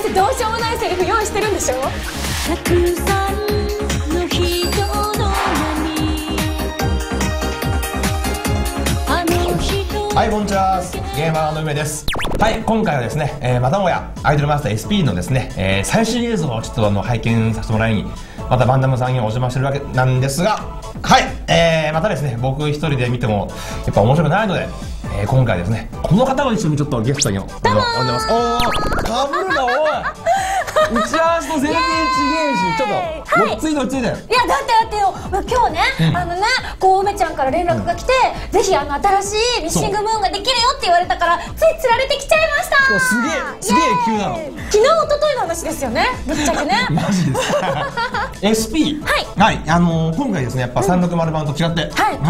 私どうしようもないセリフ用意してるんでしょ。たくさんの人のはい、こんにちは。ゲーマーの梅です。はい、今回はですね、またもやアイドルマスター SP のですね、最新映像をちょっと拝見させてもらいに、またバンダムさんにお邪魔してるわけなんですが、はい、またですね、僕一人で見てもやっぱ面白くないので、今回ですね、この方を一緒にちょっとゲストに呼んでます。おー、かぶるな、おい打ち合わせと全然違えし、ちょっと落ち着いて落ち着いて。いや、 だってよ、今日ね、こう梅ちゃんから連絡が来て、ぜひ新しいミッシングムーンができるよって言われたから、ついつられてきちゃいました。 すげえ急なの。 昨日一昨日の話ですよね、ぶっちゃけね。 マジですか。SP、はい、今回ですね、やっぱ360版と違って、はい、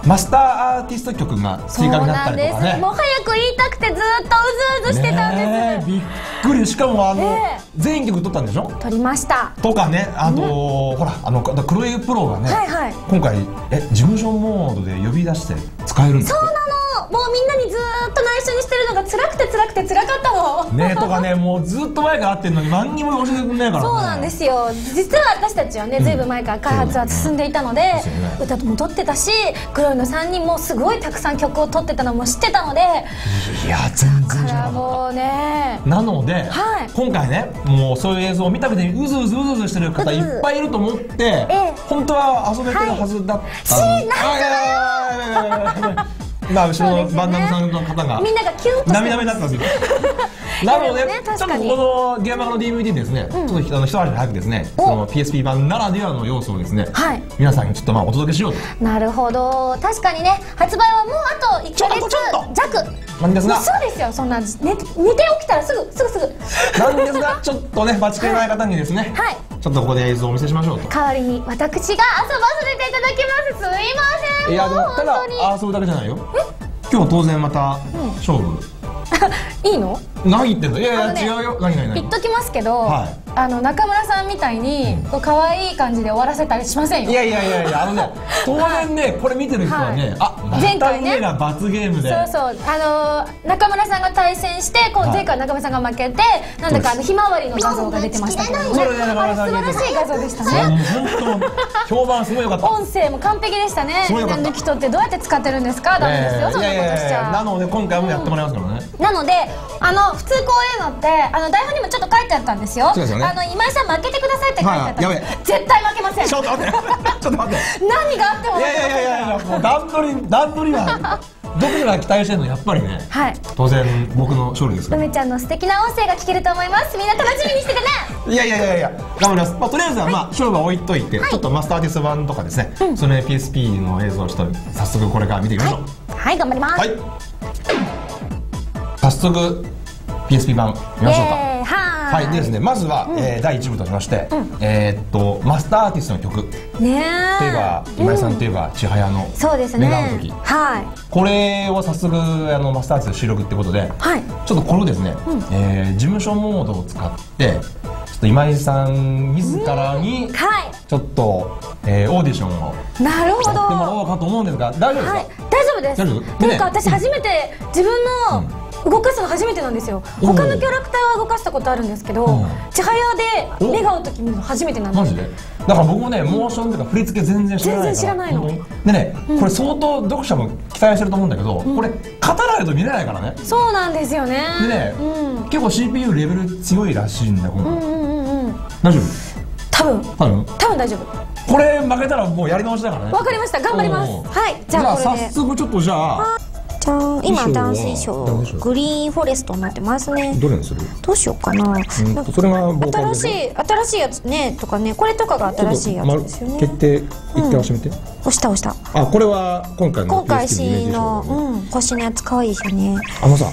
マスターアーティスト曲が追加になったりとかね。 もう早く言いたくてずっとうずうずしてたんです。 びっくり。しかも全曲撮ったんでしょ。 撮りましたとかね、ほらクロエプロがね、今回事務所モードで呼び出して使えるんですよ。 そうなの。もうみんなにずっと内緒にしてるのが辛くて辛くて辛かったのね。とかね、もうずっと前から会ってるのに何にも教えてくれないからね。 そうなんですよ。実は私たちはね、ずいぶん前から開発は進んでいたので、歌も撮ってたし、クロエの3人もすごいたくさん曲を撮ってたのも知ってたので、 いや全然だからもうね、 なので今回ね、もうそういう映像を見たくてうずうずしてる方いっぱいいると思って、本当は遊べてるはずだったんです。まあ後ろのバンダムさんの方がみんながキュンと涙目だったんですよ。なのでちょっとこのゲーマーの DVD ですね、ちょっと一足早くですね、その PSP 版ならではの要素をですね、皆さんにちょっとお届けしようと。 なるほど。確かにね、発売はもうあと1ヶ月弱なんですが、 そうですよ。そんな寝て起きたらすぐなんですが、ちょっとね待ちきれない方にですね、ちょっとここで映像をお見せしましょうと。 代わりに私が遊ばせていただきます。すいません。 いやでもただ遊ぶだけじゃないよ。今日当然また勝負。 いいの？ 何言ってんの？いや違うよ。何言っときますけど、中村さんみたいに可愛い感じで終わらせたりしませんよ。 いや当然ね、これ見てる人はね、前回ね罰ゲームで、 そう中村さんが対戦して、前回中村さんが負けて、なんだかひまわりの画像が出てましたけどね。素晴らしい画像でしたね。 本当評判すごい良かった。 音声も完璧でしたね。抜き取ってどうやって使ってるんですか？ダメですよ、そんなことしちゃ。 なので今回もやってもらいますからね。 なので普通こういうのって台本にもちょっと書いてあったんですよ。今井さん負けてくださいって書いてあった。絶対負けません。 ちょっと待って何があっても。いやもう段取りはどこから期待してるの？やっぱりね、当然僕の勝利ですから。 梅ちゃんの素敵な音声が聞けると思います。みんな楽しみにしててね。 いや頑張ります。とりあえずは勝負は置いといて、ちょっとマスターアーティスト版とかですね、その PSP の映像をちょっと早速これから見ていきましょう。 はい頑張ります。 早速 PSP 版見ましょうか。はいでですね、まずは第1部としまして、マスターアーティストの曲といえば、今井さんといえば千早の願う時、これを早速マスターアーティスト収録ってことで、ちょっとこれをですね、事務所モードを使ってちょっと今井さん自らにちょっとオーディションをやってもらおうかと思うんですが、大丈夫ですか？大丈夫です。 というか私初めて自分の動かすの初めてなんですよ。他のキャラクターは動かしたことあるんですけど、千早で願う時見るの初めてなんです。 マジで？だから僕もね、モーションとか振り付け全然知らないの。でね、これ相当読者も期待してると思うんだけど、これ勝たないと見れないからね。 そうなんですよね。 でね、結構 CPU レベル強いらしいんだ今回。大丈夫？多分大丈夫。これ負けたらもうやり直しだからね。わかりました、頑張ります。はい、じゃあ早速ちょっとじゃあ。 今ダンス衣装グリーンフォレストになってますね。 どれにする？ どうしようかな。 それが新しいやつねとかね、これとかが新しいやつですよね。 決定一回押してみて。 押した。 これは今回の星の星のやつ可愛いですよね。 さ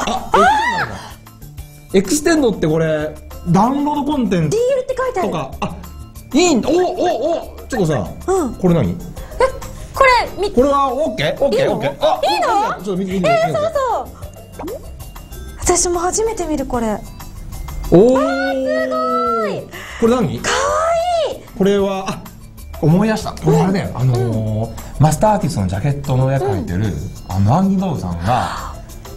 エクステンドってこれダウンロードコンテンツ DL って書いてあるとか、いいんだ。ちょっとさ、これ何？ これは OK？ いいの？ ちょっと見て。 そう私も初めて見るこれ。 すごい。これ何？ かわいい。 これは思い出した。これあれだよ。マスターアーティストのジャケットの絵描いてるアンギドウさんが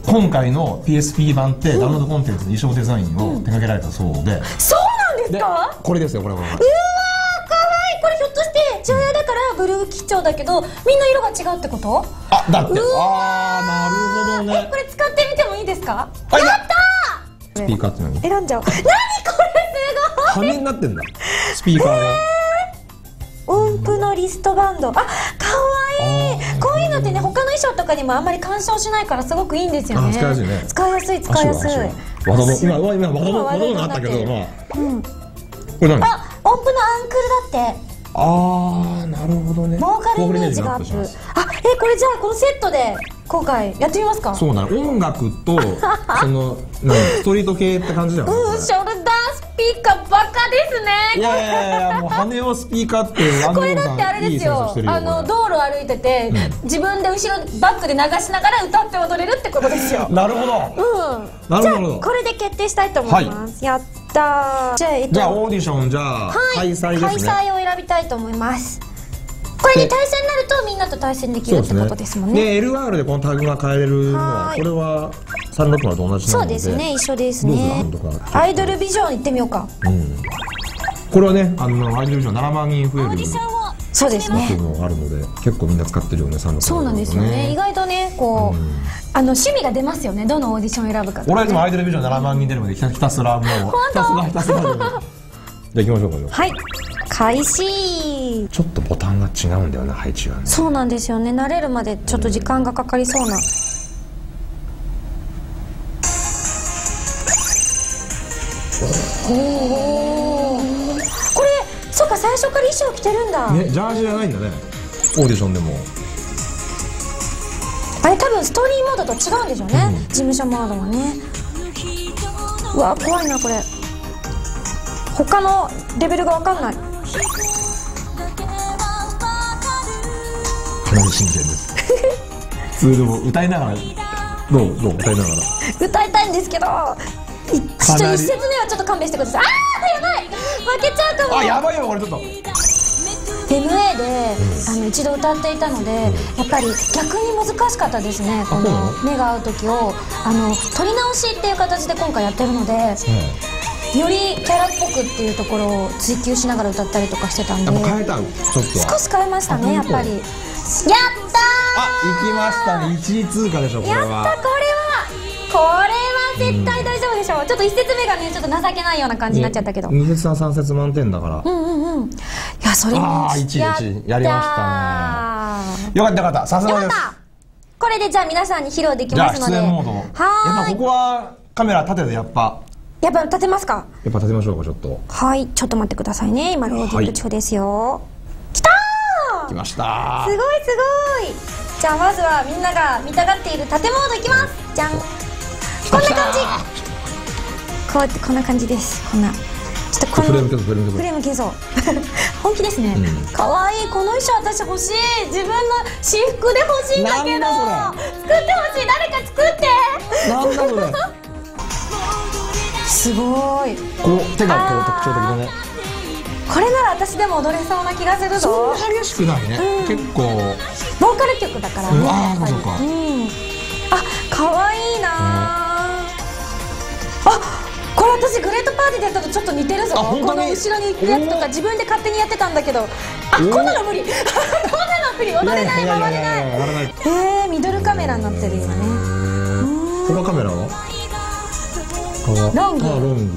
今回の PSP 版ってダウンロードコンテンツの衣装デザインを手掛けられたそうで、 そうなんですか？ これですよ、これ。うわー、かわいい。 これひょっとして千早だからブルー基調だけどみんな色が違うってこと？ あ、だって、なるほどね。 これ使ってみてもいいですか？やったー！スピーカーって何？ 選んじゃおう。何これ、すごい。 羽になってんだ、スピーカーが。 音符のリストバンド、あ、かわいい。こういうのってね、他の衣装とかにもあんまり干渉しないからすごくいいんですよね。 使いやすいね。 使いやすい、使いやすい。 今和道があったけど、まあ、これ何？ あ、音符のアンクルだって。 あー、なるほどね。 ボーカルイメージがアップ。あ、これじゃあこのセットで今回やってみますか？ そうなの、音楽とそのストリート系って感じだよね。 ショルダースピーカーバカですね。 いやもう羽をスピーカーってこれだってあれですよ、道路歩いてて、自分で後ろバックで流しながら歌って踊れるってことですよ。 なるほど。 じゃあこれで決定したいと思います。やったー。じゃあオーディション、じゃあ開催ですね。 開催を選びたいと思います。これで対戦になるとみんなと対戦できるってことですもんね。 で LR でこのタグが変えれるのは、これは360と同じなので。 そうですね、一緒ですね。アイドルビジョン行ってみようか。 これはね、アイドルビジョン7万人増える。 そうですね。 あるので結構みんな使ってるよね、360。 そうなんですよね。意外とね、こう趣味が出ますよね。どのオーディションを選ぶか。 俺はでもアイドルビジョン7万人出るまでひたすらもうひたすら。じゃあ行きましょうか。 はい、開始。 ちょっとボタンが違うんだよね、配置がね。 そうなんですよね。慣れるまでちょっと時間がかかりそうな。これ、そうか、最初から衣装着てるんだね。ジャージじゃないんだね、オーディションでも。 あれ多分ストーリーモードと違うんでしょうね、事務所モードはね。うわ、怖いなこれ。他のレベルが分かんない。 かなり真剣です。普通でも歌いながら、どう歌いながら歌いたいんですけど、一節目はちょっと勘弁してください。あー、やばい、負けちゃうかも。 あ、やばいよこれ。ちょっと MA で一度歌っていたので、やっぱり逆に難しかったですね。この目が合う時を撮り直しっていう形で今回やってるので、よりキャラっぽくっていうところを追求しながら歌ったりとかしてたんで、 変えた、ちょっと少し変えましたね、やっぱり。やったー。 あ、行きましたね。1位通過でしょ、これは。 やった、これは絶対大丈夫でしょう。ちょっと1節目がね、ちょっと情けないような感じになっちゃったけど、 2節3節満点だから。いや、それも 1やりましたね。よかったよかった、さすがです。 これでじゃあ皆さんに披露できますので。 じゃあ出演モード。やっぱここはカメラ立ててやっぱ立てますか。 やっぱ立てましょうか、ちょっと。 はい、ちょっと待ってくださいね。今ローディング中ですよ。きたー。 来ました。 すごいすごい。じゃあまずはみんなが見たがっている縦モードいきます。じゃん。こんな感じ。こうやってこんな感じです。こんな。ちょっとこのフレーム消そう。本気ですね。かわいい。この衣装私欲しい。自分の私服で欲しいんだけど。作ってほしい。誰か作って。 なんだそれ。 すごい。 こう手がこう特徴的だね。 これなら私でも踊れそうな気がするぞ。 そんな激しくないね。結構ボーカル曲だからね。 ああ、そうか。 あ、可愛いな。あ、これ私グレートパーティーでやったとちょっと似てるぞ。この後ろに行くやつとか自分で勝手にやってたんだけど、あ、こんなの無理。こんなの無理。踊れない、踊れない。ミドルカメラになってるよね。 このカメラはロング。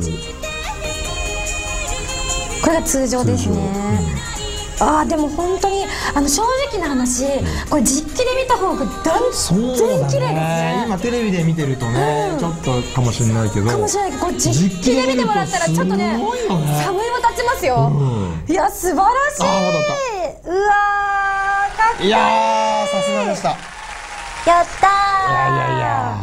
これが通常ですね。あー、でも本当に正直な話、これ実機で見た方が断然綺麗ですね。 今テレビで見てるとね、ちょっとかもしれないけど、これ実機で見てもらったらちょっとね、寒いも立ちますよ。いや、素晴らしい。うわー、かっこいい。 いやー、さすがでした。 やったー。いや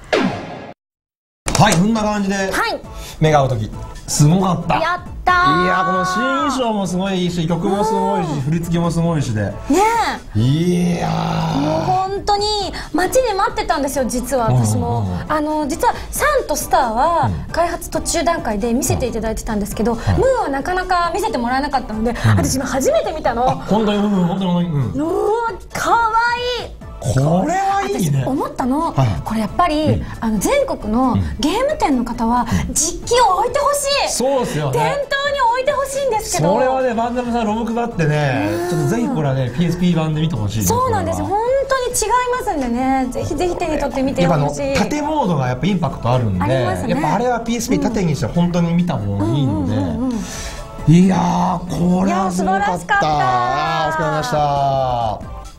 はい、こんな感じで目が合う時すごかった。 やったー。 いや、この新衣装もすごいし、曲もすごいし、振り付けもすごいしでね。いやー、 もう本当に待ちに待ってたんですよ。実は私も実はサンとスターは開発途中段階で見せていただいてたんですけど、ムーはなかなか見せてもらえなかったので、私今初めて見たの。 本当に本当に。 うわ、かわいい。 これはいいね。 私思ったの、これやっぱり全国のゲーム店の方は実機を置いてほしい。 そうですよね。 店頭に置いてほしいんですけど、 それはね、バンダムさんロム配ってね、ちょっとぜひこれはね PSP 版で見てほしい。 そうなんですよ、本当に違いますんでね、ぜひぜひ手に取ってみてほしい。 やっぱ縦モードがやっぱインパクトあるんで、やっぱあれは PSP 縦にして本当に見た方がいいので、いやー、これはすごかった。お疲れ様でした。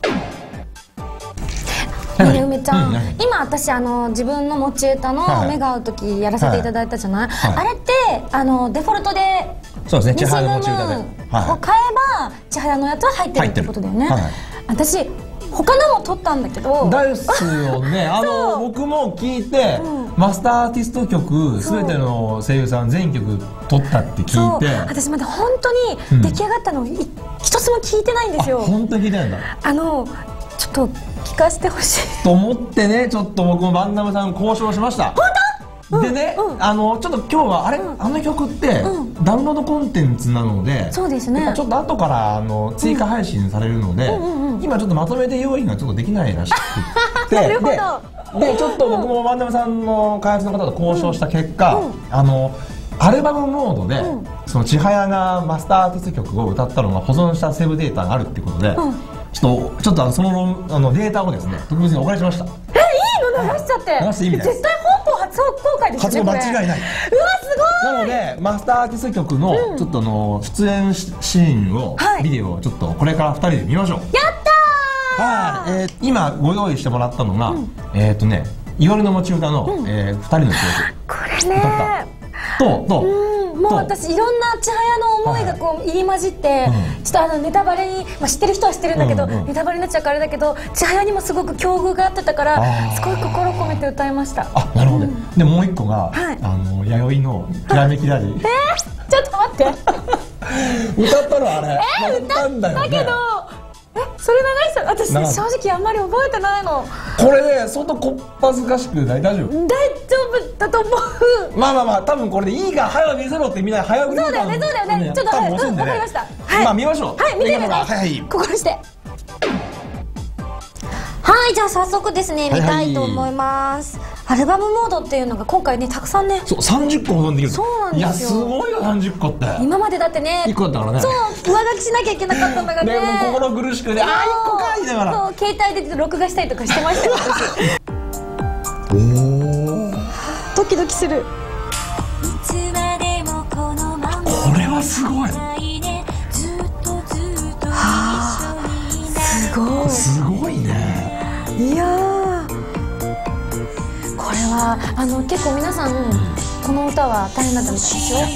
ね、梅ちゃん、今私自分の持ち歌の目が合う時やらせていただいたじゃない。あれってデフォルトでそうですね、千早の持ち歌でを買えば千早のやつは入ってるってことだよね。私他のも撮ったんだけど。 ですよね。僕も聞いてマスターアーティスト曲すべての声優さん全曲撮ったって聞いて、 私まだ本当に出来上がったの一つも聞いてないんですよ。 本当に聞いてないんだ。 ちょっと聞かせてほしいと思ってね、ちょっと僕もバンダムさん交渉しました。 本当？ でね、ちょっと今日はあの曲ってダウンロードコンテンツなので、 そうですね、 ちょっと後から追加配信されるので、今ちょっとまとめて用意がちょっとできないらしくて、でちょっと僕もバンダムさんの開発の方と交渉した結果、アルバムモードでその千早がマスターアーティスト曲を歌ったのが保存したセーブデータがあるっていうことで、ちょっとそのデータをですね特別にお借りしました。 いいの流しちゃって。 流していいみたいです。 絶対本邦初公開ですよね。 初公間違いない。 うわすごい。 なのでマスターアーティスト曲のちょっと出演シーンをビデオをちょっとこれから2人で見ましょう。 やったー。 今ご用意してもらったのがいおりの持ち歌の2人の曲。 これね。もう私いろんな千早の思いがこう入り混じって、ちょっとネタバレに、知ってる人は知ってるんだけど、ネタバレになっちゃうからあれだけど、千早にもすごく境遇があってたからすごい心込めて歌いました。 あ、なるほど。でもう一個が弥生のきらめきラリー。 ちょっと待って歌ったのあれ。歌ったんだよね。だけどそれ流した私正直あんまり覚えてないの。 これね、相当こっぱずかしくない？大丈夫？ 大丈夫だと思う。 まあ多分これでいいが早く見せろってみんな早く見せろ。 そうだよね。ちょっとはい、わかりました。 まあ見ましょう。 はい、見てみます。 はい。 心して。はい、じゃあ早速ですね、見たいと思います。アルバムモードっていうのが今回ね、たくさんね、 そう30個保存できる。 そうなんですよ。 いやすごいよ、30個って。 今までだってね、 1個だったからね。 そう、上書きしなきゃいけなかったんだからね。 でも心苦しくて、1個かいだから。 そう、携帯で録画したりとかしてましたよ、私。ドキドキする。 これはすごい。すごいね。 いやこれは結構皆さんこの歌は大変だったみたいですよ。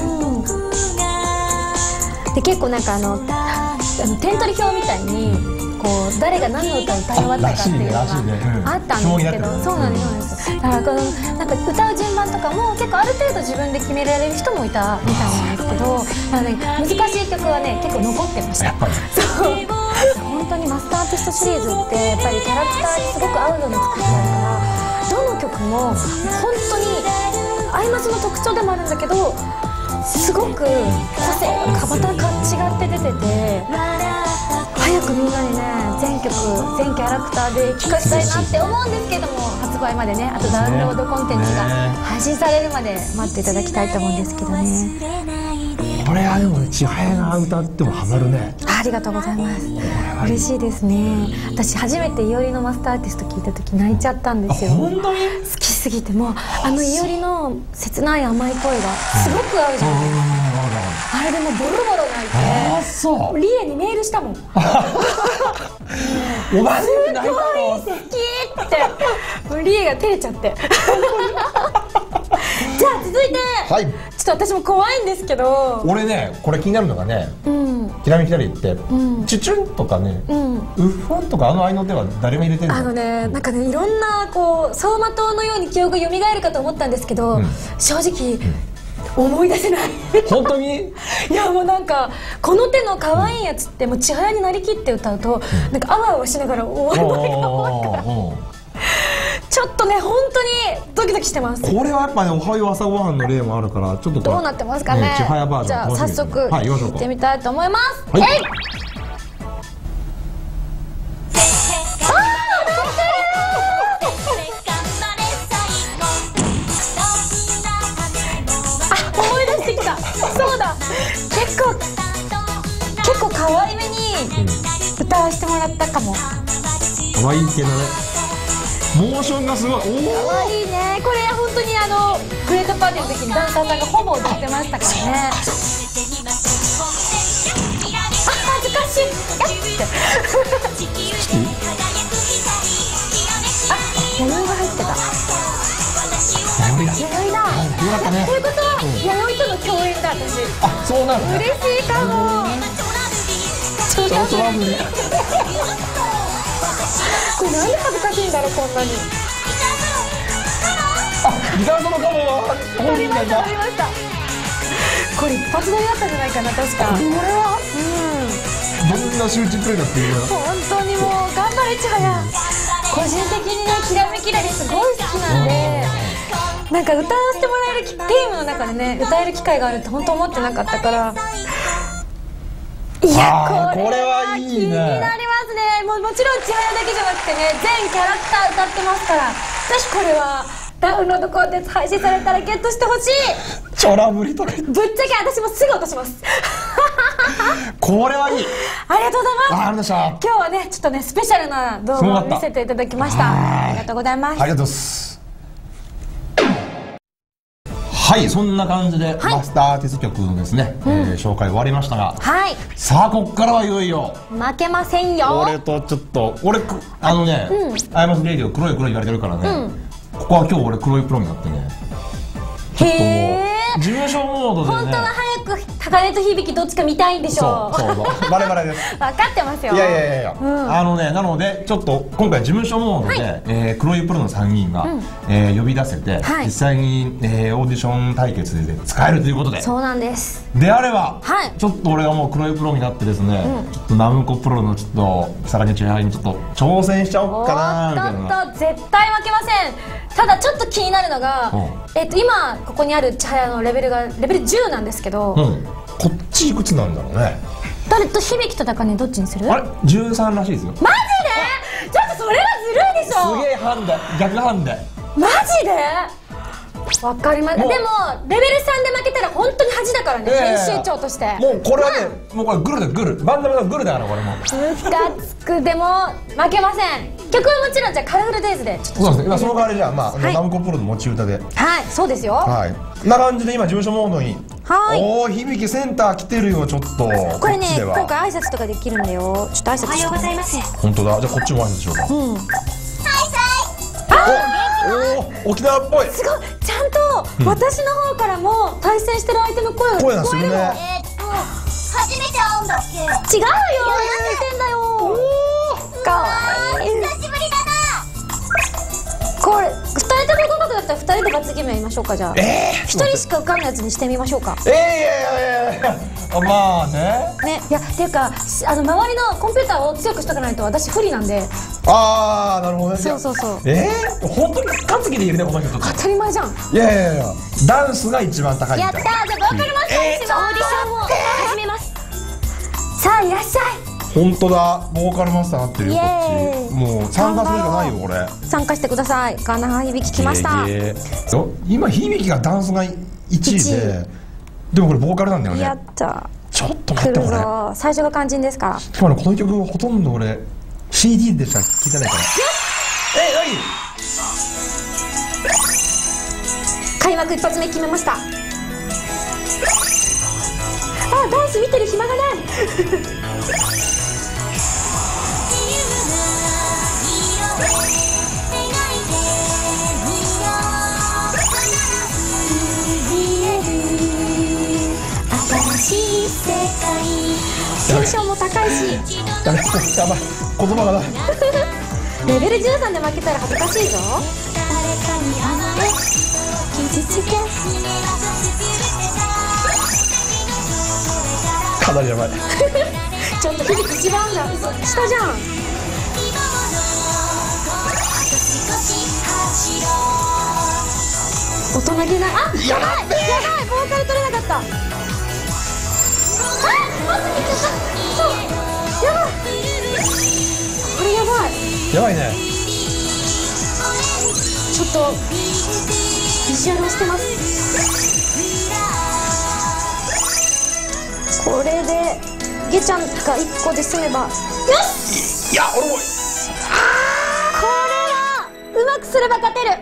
で結構なんか点取り表みたいにこう誰が何の歌を歌い終わったかっていうのがあったんですけど、そうなんですよ。だからなんか歌う順番とかも結構ある程度自分で決められる人もいたみたいなんですけど、難しい曲はね結構残ってました。そう本当にマスターアーティストシリーズってやっぱりキャラクターにすごく合うように作ってあるから、どの曲も本当にアイマスの特徴でもあるんだけど、すごく個性がまた違って出てて、早くみんなにね全曲全キャラクターで聴かせたいなって思うんですけども、発売までね、あとダウンロードコンテンツが配信されるまで待っていただきたいと思うんですけどね。 これはでも千早が歌ってもハマるね。 ありがとうございます。嬉しいですね。私初めていおりのマスターアーティスト聞いた時泣いちゃったんですよ。 本当に好きすぎて、もういおりの切ない甘い声がすごく合うじゃないですか。あれでもボロボロ泣いて、 あ、そうリエにメールしたもん。 おばすごい好きってリエが照れちゃってじゃあ続いて、ちょっと私も怖いんですけど、 俺ねこれ気になるのがね、きらめきラリーってチュチュンとかね、ウッフォンとか合いの手は誰も入れてるの？ なんかねいろんなこう走馬灯のように記憶が蘇るかと思ったんですけど、正直思い出せない本当にいやもうなんかこの手の可愛いやつってもう千早になりきって歌うとなんかあわあわしながら終わる前が多いからちょっとね本当にドキドキしてます。 これはやっぱねおはよう朝ごはんの例もあるからちょっとどうなってますかね。 千早バージじゃあ早速行ってみたいと思います。はい、 結構可愛めに歌わせてもらったかも。 可愛いけどね、モーションがすごい。 可愛いね。これ本当にグレートパーティーの時にダンサーさんがほぼ歌ってましたからね。恥ずかしい。弥生が入ってた。弥生だ。 よかったね。 ということは弥生との共演だ私。 あ、そうなの。 嬉しいかも。 トラブル。 これなんで恥ずかしいんだろうこんなに。 あ、ギターソロかも。 撮りました。これ一発撮りだったんじゃないかな確か。これはどんな集中プレイだっていうの。 本当にもう頑張れちはや。個人的にねきらめきらりすごい好きなんで、なんか歌わせてもらえるゲームの中でね歌える機会があるって本当思ってなかったから。いやこれはいいね。気になりますね。もちろん千早だけじゃなくてね全キャラクター歌ってますから、私これはダウンロードコンテンツ配信されたらゲットしてほしい。 チョラブリとかぶっちゃけ私もすぐ落としますこれはいい。 ありがとうございます。 ありがとうございました。 今日はねちょっとねスペシャルな動画を見せていただきました。ありがとうございます。 ありがとうございます。はい、そんな感じで、マスターアーティスト曲のですね、紹介終わりましたが、さあここからはいよいよ負けませんよ。 俺とちょっとアイマスレディオ黒い言われてるからね、ここは今日俺黒いプロになってね、ちょっともう事務所モードでね、 本当は早く高根と響どっちか見たいんでしょ。 そうバレバレです。 分かってますよ。 いや、なのでちょっと今回事務所モードで黒いプロの3人が呼び出せて実際にオーディション対決で使えるということで、 そうなんです。 であればちょっと俺がもう黒いプロになってですね、ちょっとナムコプロのちょっとさらに千早にちょっと挑戦しちゃおうかなみたいな。 絶対負けません。ただちょっと気になるのが、今ここにある千早のレベルがレベル10なんですけど、 こっちいくつなんだろうね。 誰と響と高根どっちにする？ あれ13らしいですよ。 マジで？ちょっとそれはずるいでしょ。 すげえハンデ、逆ハンデ。 マジで？わかります。でもレベル3で負けたら本当に恥だからね、編集長として。 もうこれはね、もうこれグルだグル、バンダムのグルだからこれも。 ムカつく。でも負けません。曲はもちろんじゃあカラフルデイズで。 そうですね。今その代わりじゃあナムコプロの持ち歌で。 はい、そうですよ。 はい。こんな感じで今事務所モードに。おお、響センター来てるよちょっと。 これね、今回挨拶とかできるんだよ。ちょっと挨拶して。おはようございます。 本当だ。じゃあこっちも挨拶しようか。お、沖縄っぽい。 すごい、ちゃんと私の方からも対戦してる相手の声が聞こえるの。 初めて会うんだっけ？ 違うよ、言ってんだよ。かわいい。 久しぶりだな。 これ2人とも合格だったら2人で罰ゲームやりましょうか。じゃあ1人しか受かんないやつにしてみましょうか。 いやまあね。 いやっていうか周りのコンピューターを強くしとかないと私不利なんで。 ああ、なるほどね。 そう。 本当に担ぎでいるねこの人。 当たり前じゃん。 いやダンスが一番高いみたい。 やったー。じゃあボーカルマスターにします。オーディションを始めます。さあいらっしゃい。 本当だ、ボーカルマスターなってるよこっち。もう参加するしかないよこれ。 参加してください。ガナ響きました。 今響がダンスが1位で、でもこれボーカルなんだよね。 やった。 ちょっと待ってこれ。 最初が肝心ですから。 今のこの曲ほとんど俺 CD でしか聴いてないから。 開幕一発目決めました。ダンス見てる暇がない新しい世界。テンションも高いし。 やばい、言葉がないレベル13で負けたら恥ずかしいぞ。 かなりやばいちょっと響き一番だ。下じゃん。大人げない。やばいボーカル取れなかった。まず見ちゃった。そう、やばい。これやばい。 やばいね。 ちょっとビジュアルをしてます。 これでゲちゃんが1個で済めばよし。 いや俺もこれはうまくすれば勝てる。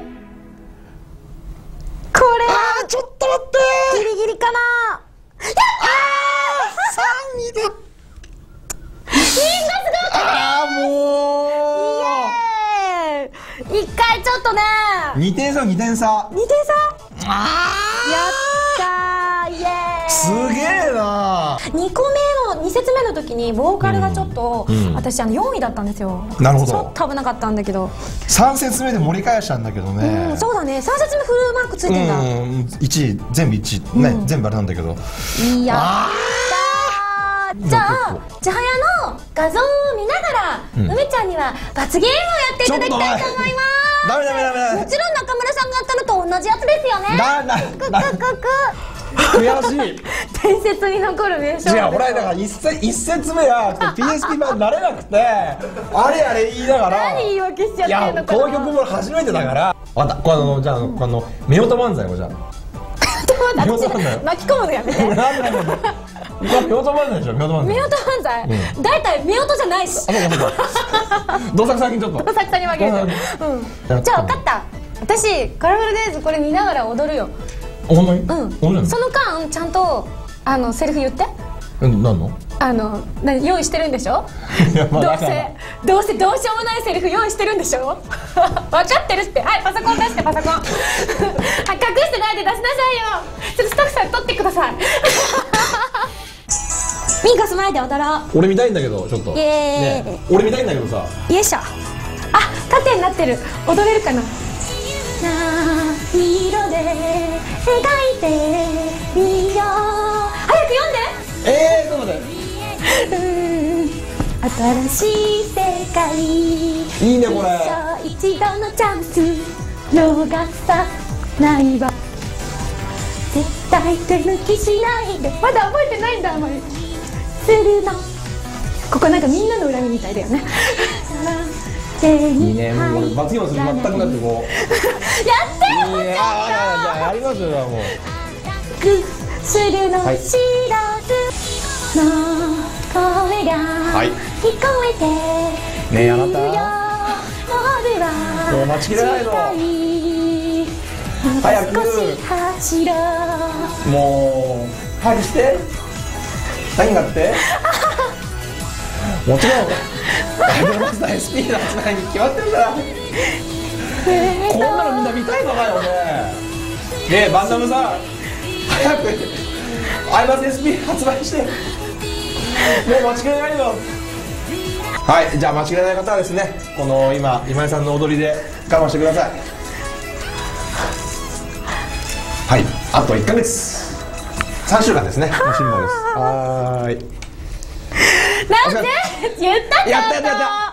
これはちょっと待ってギリギリかな。やった 3位でみんなすごい。 もう一回ちょっとね 2点差2点差 2点差。やったー、イエーイ。 すげえな。 2個目の2節目の時にボーカルがちょっと、私4位だったんですよ。 なるほど。 ちょっと危なかったんだけど 3節目で盛り返したんだけどね。 そうだね、3節目フルマークついてんだ。 1位全部1位ね、全部あれなんだけど。 いやじゃあ千早の画像を見ながら、梅ちゃんには罰ゲームをやっていただきたいと思います。 ダメダメダメ。 もちろん中村さんがやったのと同じやつですよね。 悔しい。 伝説に残る名称。 違う、俺だから1節目は PSP 版慣れなくてあれあれ言いながら。 何言い訳しちゃってんのかな。 この曲も初めてだから。わかった。じゃあこの夫婦漫才をじゃあ。 巻き込むのやめて。 夫婦漫才でしょ。夫婦漫才。だいたい夫婦じゃないし。 どさくさにちょっと。 どさくさに分ける。じゃあ分かった。私カラフルデイズこれ見ながら踊るよ。 本当に？ その間ちゃんとセリフ言って。 何の？ 用意してるんでしょ。どうせどうしようもないセリフ用意してるんでしょ。分かってるって。はい、パソコン出してパソコン。隠してないで出しなさいよ。ちょっとスタッフさん取ってください。ミンカス前で踊ろう。 俺見たいんだけどちょっと。俺見たいんだけどさ。 よいしょ。あ、縦になってる。踊れるかな。何色で描いてみよう。早く読んで。 ちょっと待って。 新しい世界。 いいねこれ。 一度のチャンス逃さないわ。絶対手抜きしないで。まだ覚えてないんだ。あまりするの。ここなんかみんなの恨みみたいだよね。 いいね、もう俺罰ゲームする全くなってこう。やってよ。 やりますよもう。 するの知らずの声が聞こえて。 ねえあなた。 もう待ちきれないの。早く。もう早くして。何があって。もちろんアイドルマスター SP の発売に決まってるから。こんなのみんな見たいのかよね。ねえバンダムさん早くアイマス SP 発売して。もう間違いないよ。はい、じゃあ間違いない方はですね、この今今井さんの踊りで我慢してください。はい、あと1ヶ月3週間ですね。辛抱です。はーい。 なんで言ったやったち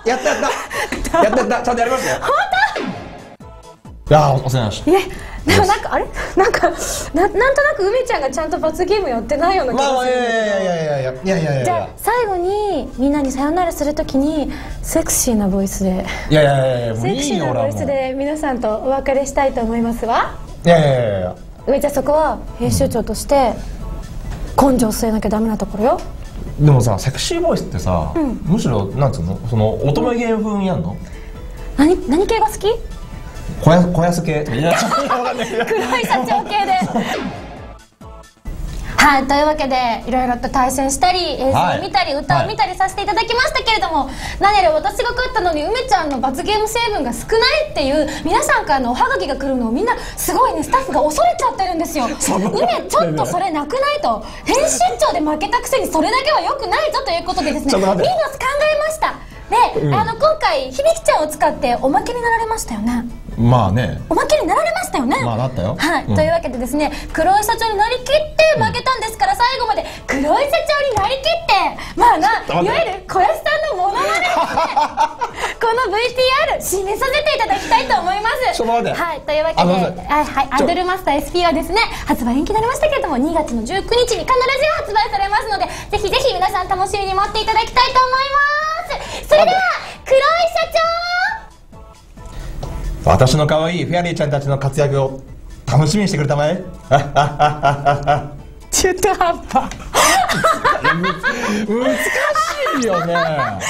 ゃんとやりましたよ。本当？いやお世話になりました。 でもなんかあれなんとなく梅ちゃんがちゃんと罰ゲームやってないような気がする。 いやじゃあ最後にみんなにさよならするときにセクシーなボイスで。セクシーなボイスで皆さんとお別れしたいと思いますわ。梅ちゃんそこは編集長として根性据えなきゃダメなところよ。 でもさセクシーボイスってさ、むしろなんつうのその乙女芸風にやんの？ 何系が好き？ 小安系。黒い社長系で。はい、というわけでいろいろと対戦したり映像を見たり歌を見たりさせていただきましたけれども、何やら私が勝ったのに梅ちゃんの罰ゲーム成分が少ないっていう皆さんからのおはがきが来るのをみんなすごいねスタッフが恐れちゃってるんですよ。梅ちょっとそれなくないと。編集長で負けたくせにそれだけは良くないぞということでですね、ミーナス考えました。で、今回響ちゃんを使っておまけになられましたよね。 まあね、 おまけになられましたよね。 まあなったよ。 はい、というわけでですね、黒井社長になりきって負けたんですから、最後まで黒井社長になりきってまあいわゆる小安さんのモノマネですねこの VTR 締めさせていただきたいと思います。はい、というわけでアイドルマスター SP はですね発売延期になりましたけれども2月の19日に必ず発売されますので、ぜひぜひ皆さん楽しみに待っていただきたいと思います。それでは黒井社長、 私の可愛いフェアリーちゃんたちの活躍を楽しみにしてくれたまえ。 中途半端。 難しいよね。 はい、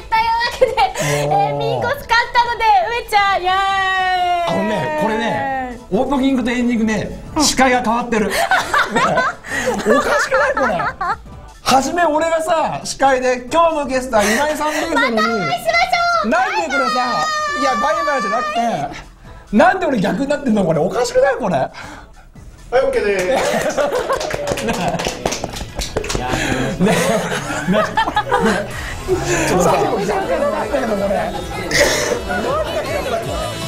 というわけで、ミンゴス勝ったので、上ちゃん、イエーイ。 これね、オープニングとエンディングね、司会が変わってる。おかしくないこれ。初め俺がさ、司会で今日のゲストは今井さんですのに、 またお会いしましょう。 なんでこれさ、いやバイバイじゃなくて、なんで俺逆になってんのこれ、おかしくないこれ。はい、オッケーでーす。ねちょっと最後逆になってんのこれ。